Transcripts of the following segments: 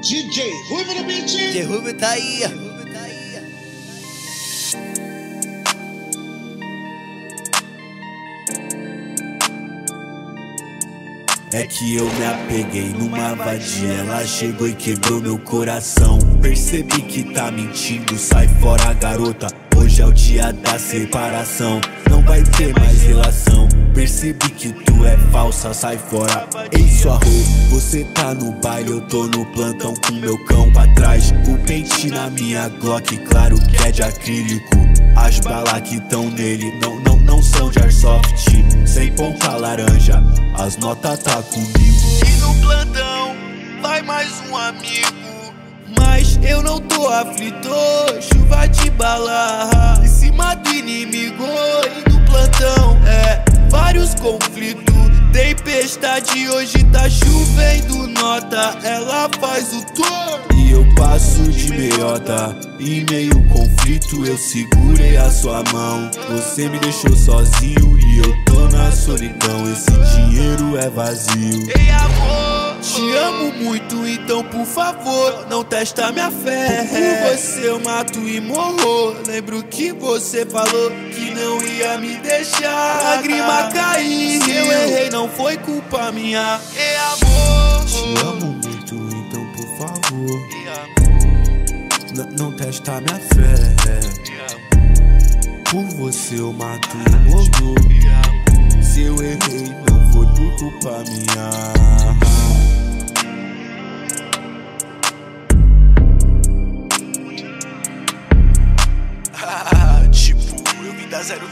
DJ Ruivo no beat. DJ Ruivo tá aí. É que eu me apeguei numa vadia, ela chegou e quebrou meu coração. Percebi que tá mentindo, sai fora garota, hoje é o dia da separação. Não vai ter mais relação, percebi que tu é falsa, sai fora. Ei sua roupa, você tá no baile, eu tô no plantão com meu cão pra trás. O pente na minha Glock, claro que é de acrílico. As balas que tão nele não são de airsoft. Sem ponta laranja, as notas tá comigo. E no plantão vai mais um amigo, mas eu não tô aflito. Chuva de bala em cima do inimigo. E no plantão vários conflitos, tempestade, hoje tá chovendo nota. Ela faz o tour e eu passo de meiota. Em meio conflito eu segurei a sua mão. Você me deixou sozinho e eu tô na solidão. Esse dinheiro é vazio. Ei amor, te amo muito, então por favor não testa minha fé. Por você eu mato e morro. Lembro que você falou que não ia me deixar. Lágrima cair, se eu errei não foi culpa minha. Ei amor, te amo muito, então por favor não testa minha fé. Por você eu mato e morro. Se eu errei não foi por culpa minha. Tipo, eu vim da 013,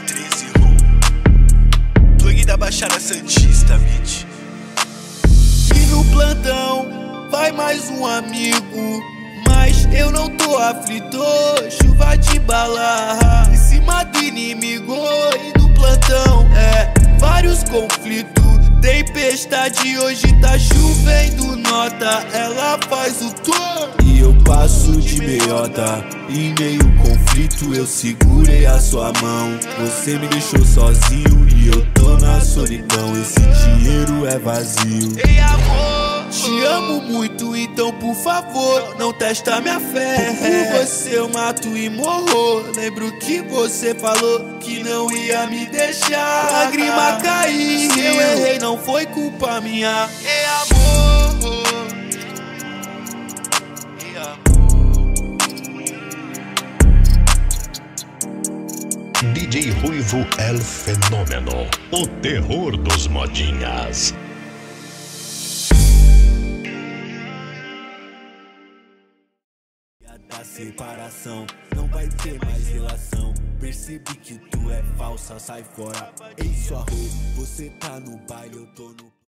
plug da Baixada Santista, bitch. E no plantão vai mais um amigo, mas eu não tô aflito. Chuva de bala em cima do inimigo. E no plantão vários conflitos, tempestade, hoje tá chovendo nota. Ela faz o tour e eu passo de meiota. Em meio conflito eu segurei a sua mão. Você me deixou sozinho e eu tô na solidão. Esse dinheiro é vazio. Ei amor, te amo muito, então por favor não testa minha fé. Por você eu mato e morro. Lembro que você falou que não ia me deixar. Lágrima cair, se eu errei não foi culpa minha. Ei amor, ei amor. DJ Ruivo El Fenômeno, o terror dos modinhas. Da separação, não vai ter mais relação. Percebi que tu é falsa, sai fora. Ei sua roupa, você tá no baile, eu tô no